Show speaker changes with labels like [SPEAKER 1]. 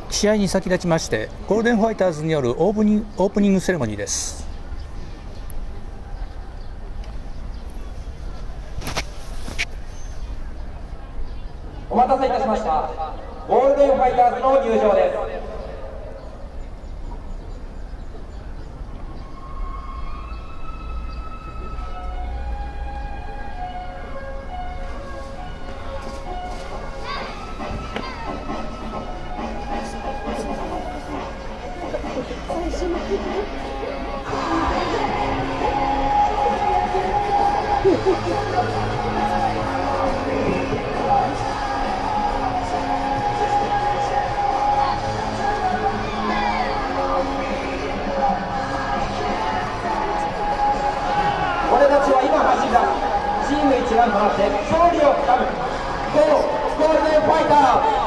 [SPEAKER 1] 試合に先立ちましてゴールデンファイターズによるオープニングセレモニーです。
[SPEAKER 2] お待たせいたしました。ゴールデンファイターズの入場です。俺たちは今走り出すチーム一丸となって勝利をつかむゴールデンファイターズ。